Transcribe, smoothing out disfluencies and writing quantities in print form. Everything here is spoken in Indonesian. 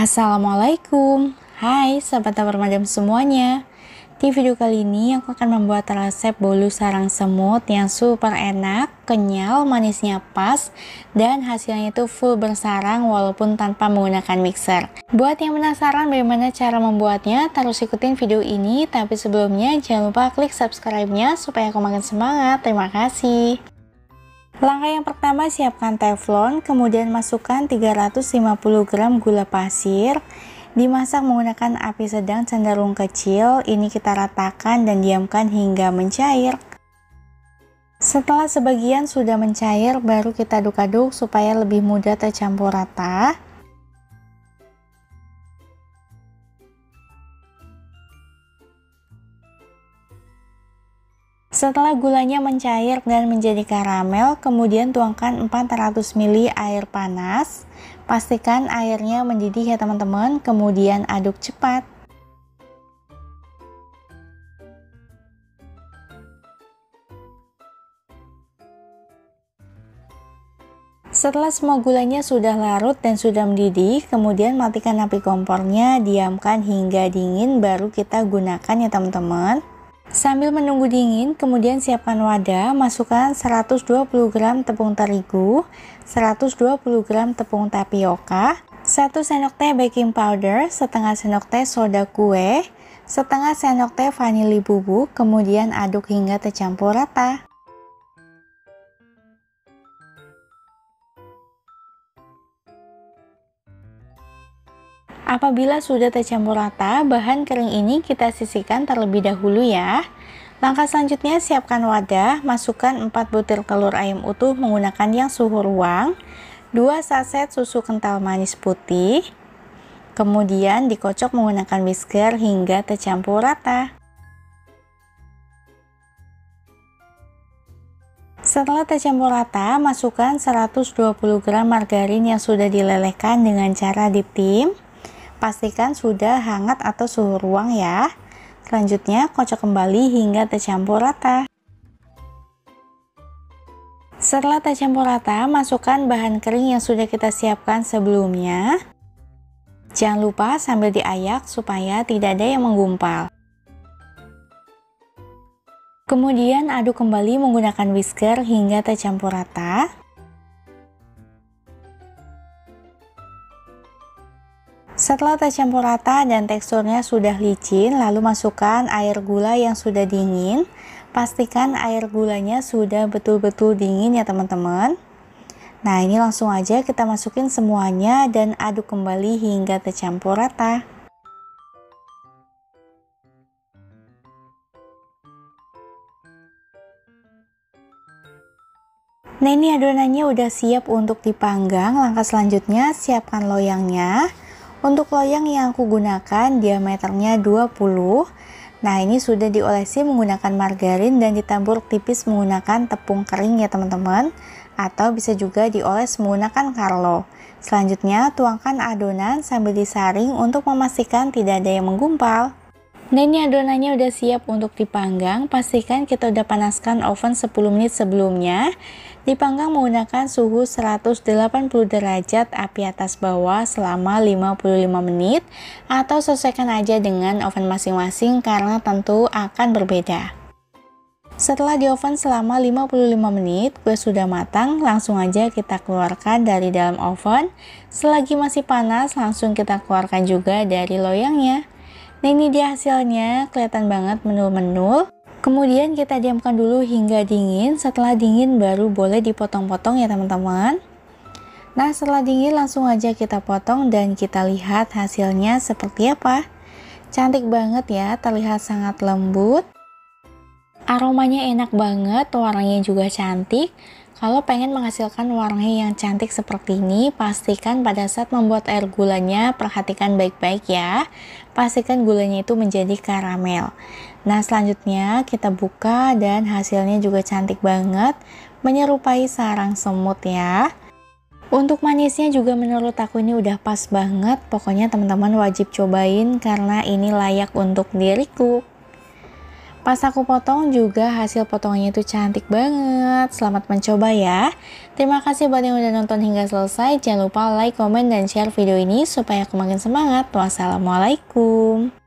Assalamualaikum. Hai sahabat dapur madam semuanya. Di video kali ini aku akan membuat resep bolu sarang semut yang super enak, kenyal, manisnya pas, dan hasilnya itu full bersarang walaupun tanpa menggunakan mixer. Buat yang penasaran bagaimana cara membuatnya, terus ikutin video ini. Tapi sebelumnya jangan lupa klik subscribe-nya supaya aku makin semangat. Terima kasih. Langkah yang pertama, siapkan teflon, kemudian masukkan 350 gram gula pasir. Dimasak menggunakan api sedang cenderung kecil. Ini kita ratakan dan diamkan hingga mencair. Setelah sebagian sudah mencair, baru kita aduk-aduk supaya lebih mudah tercampur rata. Setelah gulanya mencair dan menjadi karamel, kemudian tuangkan 400 ml air panas. Pastikan airnya mendidih ya teman-teman, kemudian aduk cepat. Setelah semua gulanya sudah larut dan sudah mendidih, kemudian matikan api kompornya, diamkan hingga dingin, baru kita gunakan ya teman-teman. Sambil menunggu dingin, kemudian siapkan wadah, masukkan 120 gram tepung terigu, 120 gram tepung tapioka, 1 sendok teh baking powder, setengah sendok teh soda kue, setengah sendok teh vanili bubuk, kemudian aduk hingga tercampur rata. Apabila sudah tercampur rata, bahan kering ini kita sisihkan terlebih dahulu ya. Langkah selanjutnya, siapkan wadah, masukkan 4 butir telur ayam utuh menggunakan yang suhu ruang, 2 saset susu kental manis putih, kemudian dikocok menggunakan whisker hingga tercampur rata. Setelah tercampur rata, masukkan 120 gram margarin yang sudah dilelehkan dengan cara dip-tim. Pastikan sudah hangat atau suhu ruang ya. Selanjutnya kocok kembali hingga tercampur rata. Setelah tercampur rata, masukkan bahan kering yang sudah kita siapkan sebelumnya. Jangan lupa sambil diayak supaya tidak ada yang menggumpal. Kemudian aduk kembali menggunakan whisker hingga tercampur rata. Setelah tercampur rata dan teksturnya sudah licin, lalu masukkan air gula yang sudah dingin. Pastikan air gulanya sudah betul-betul dingin ya teman-teman. Nah, ini langsung aja kita masukin semuanya dan aduk kembali hingga tercampur rata. Nah, ini adonannya udah siap untuk dipanggang. Langkah selanjutnya, siapkan loyangnya. Untuk loyang yang aku gunakan diameternya 20. Nah, ini sudah diolesi menggunakan margarin dan ditabur tipis menggunakan tepung kering ya teman-teman. Atau bisa juga dioles menggunakan Carlo. Selanjutnya tuangkan adonan sambil disaring untuk memastikan tidak ada yang menggumpal. Nah, ini adonannya udah siap untuk dipanggang. Pastikan kita udah panaskan oven 10 menit sebelumnya. Dipanggang menggunakan suhu 180 derajat api atas bawah selama 55 menit. Atau sesuaikan aja dengan oven masing-masing karena tentu akan berbeda. Setelah di oven selama 55 menit, kue sudah matang. Langsung aja kita keluarkan dari dalam oven. Selagi masih panas, langsung kita keluarkan juga dari loyangnya. Nah, ini dia hasilnya, kelihatan banget menul-menul. Kemudian kita diamkan dulu hingga dingin. Setelah dingin baru boleh dipotong-potong ya teman-teman. Nah, setelah dingin langsung aja kita potong dan kita lihat hasilnya seperti apa. Cantik banget ya, terlihat sangat lembut. Aromanya enak banget, warnanya juga cantik. Kalau pengen menghasilkan warna yang cantik seperti ini, pastikan pada saat membuat air gulanya, perhatikan baik-baik ya. Pastikan gulanya itu menjadi karamel. Nah, selanjutnya kita buka dan hasilnya juga cantik banget, menyerupai sarang semut ya. Untuk manisnya juga menurut aku ini udah pas banget. Pokoknya teman-teman wajib cobain karena ini layak untuk diriku. Pas aku potong juga hasil potongannya itu cantik banget. Selamat mencoba ya. Terima kasih buat yang udah nonton hingga selesai. Jangan lupa like, komen, dan share video ini supaya aku makin semangat. Wassalamualaikum.